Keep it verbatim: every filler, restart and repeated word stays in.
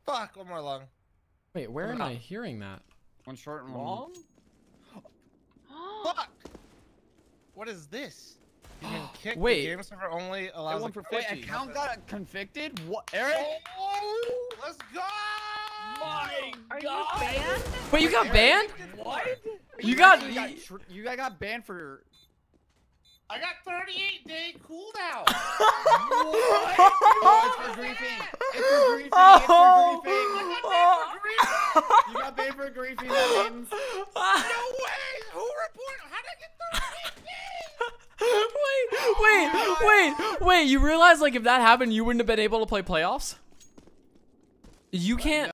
Fuck, one more long. Wait, where am I hearing that? One short and one Long? Fuck! What is this? You can kick Wait. the game server only allows one the for Wait, fifty. account got convicted? What, Eric? Oh, let's go! My Are God. you banned? Wait, you got banned? What? You got. You got, tr you guys got banned for. I got thirty-eight day cooldown. Oh, it's for griefing. It's for griefing. Oh. It's for griefing. You got banned for griefing. That means. No way! Who reported? How did I get thirty-eight days? Wait, wait, wait, wait. You realize, like, if that happened, you wouldn't have been able to play playoffs? You can't.